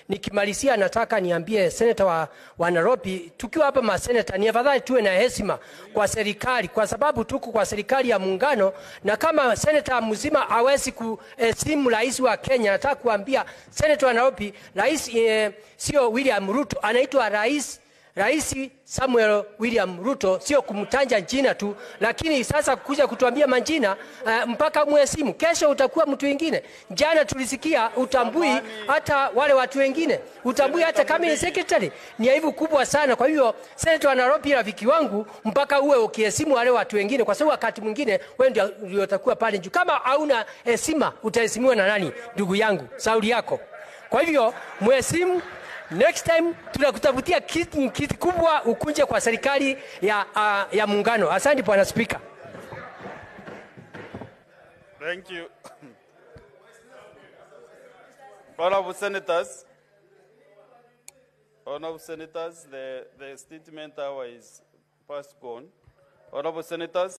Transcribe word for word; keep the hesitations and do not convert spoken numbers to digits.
nikimalizia nataka niambie seneta wa, wa Nairobi, tukiwa hapa maseneta ni afadhali tuwe na heshima kwa serikali, kwa sababu tuko kwa serikali ya muungano, na kama seneta mzima hawezi kuheshimu rais wa Kenya, nataka kuambia seneta wa Nairobi, rais eh, sio William Ruto, anaitwa rais Rais Samuel William Ruto, sio kumtanja jina tu, lakini sasa kuja kutuambia majina uh, mpaka mwesimu. Kesho utakuwa mtu mwingine. Jana tulisikia utambui hata wale watu wengine. Utambui hata kama ni secretary. Ni aibu kubwa sana. Kwa hiyo Senator wa Nairobi, rafiki wangu, mpaka uwe ukiheshimu wale watu wengine, kwa sababu wakati mwingine wewe ndio utakuwa pale juu. Kama hauna heshima, utaheshimiwa na nani? Ndugu yangu, sauli yako. Kwa hivyo mheshimu. Next time tunakutafutia kiti, kiti kubwa ukunje kwa serikali ya uh, ya muungano. Asante Bwana Speaker. Thank you. Honorable Senators, Honorable Senators, the, the statement hour is past gone. Honorable Senators.